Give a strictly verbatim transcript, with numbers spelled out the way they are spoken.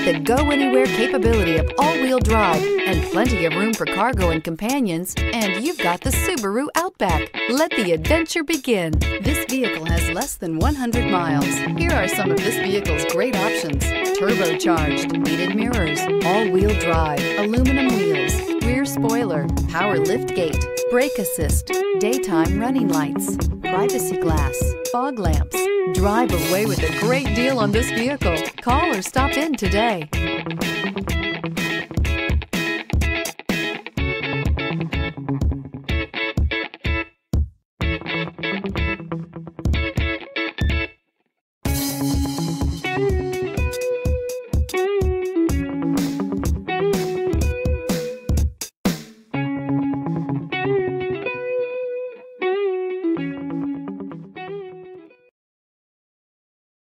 the go-anywhere capability of all-wheel drive and plenty of room for cargo and companions, and you've got the Subaru Outback. Let the adventure begin. This vehicle has less than one hundred miles. Here are some of this vehicle's great options: turbocharged, heated mirrors, all-wheel drive, aluminum wheels, rear spoiler, power liftgate, brake assist, daytime running lights, privacy glass, fog lamps. Drive away with a great deal on this vehicle. Call or stop in today.